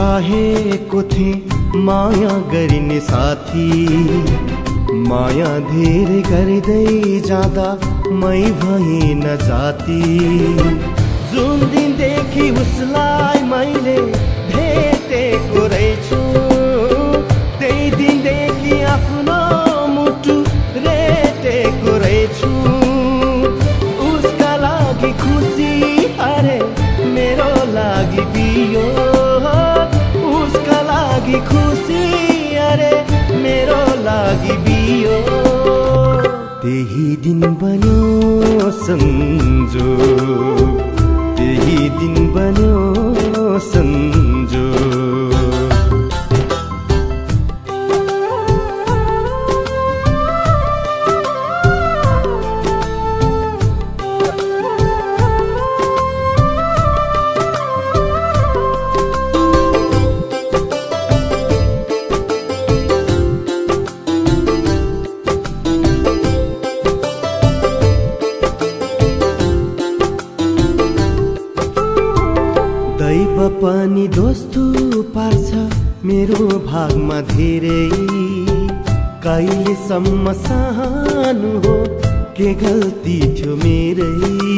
चाहेको थिएँ माया गरिने साथी, माया धेरै गर्दै जाँदा मै भएन जाति। जुन दिनदेखि उसलाई मैले भेटेको रहेछु, त्यही दिनदेखि आफ्नो मुटु रेटेको रहेछु। उसका लागि खुसी अरे मेरो लागि बियो, उसका लागि खुसी अरे मेरो लागि बियो। त्यही दिन बन्यो संजोग, त्यही दिन बन्यो संजोग। दैव पनि दोस्तो पार्छ मेरो भागमा धेरै, कहिलेसम्म सहनु हो के गल्ती थियो मेरै।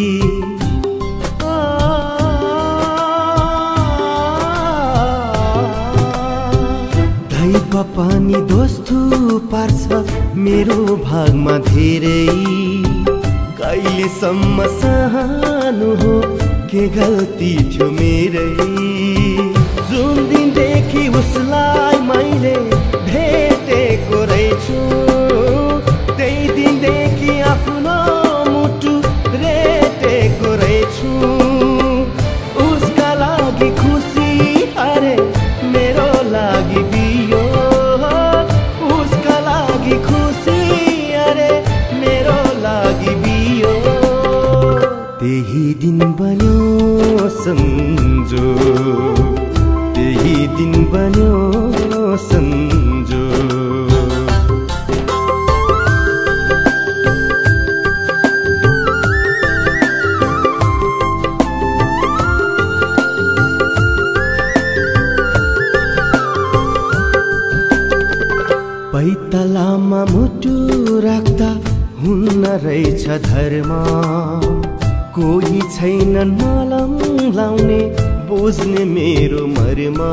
दैव पनि दोस्तो पार्छ मेरो भागमा धेरै, कहिलेसम्म सहनु हो के गल्ती थियो मेरै। जुन दिनदेखि उसलाई मैले भेटेको रहेछु, त्यही दिनदेखि आफ्नो मुटु रेटेको रहेछु। उसका लागि खुसी अरे मेरो लागि बियो, उसका लागि खुसी अरे मेरो लागि बियो। त्यही दिन बन्यो संजोग, त्यही दिन बन्यो संजोग। पैतालामा मुटु राख्दा हुन्न रहेछ धर्म, कोही छैनन् मलम लाउने बुझ्ने मेरो मर्म।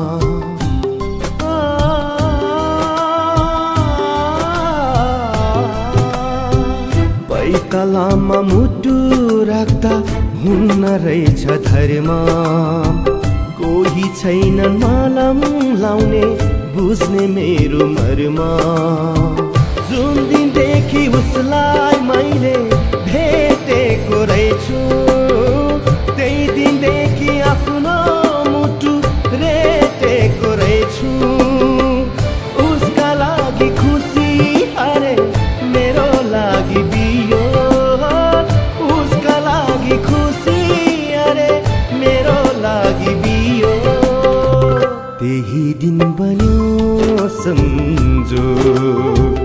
पैतालामा मुटु राख्दा हुन्न रहेछ धर्म, कोही छैनन् मलम लाउने बुझ्ने मेरो मर्म। जुन दिनदेखि उसलाई मैले भेटेको रहेछु, त्यही दिनदेखि आफ्नो मुटु रेटेको रहेछु। उसका लागि खुसी अरे मेरो लागि बियो, उसका लागि खुसी अरे मेरो लागि बियो। त्यही दिन बन्यो संजोग,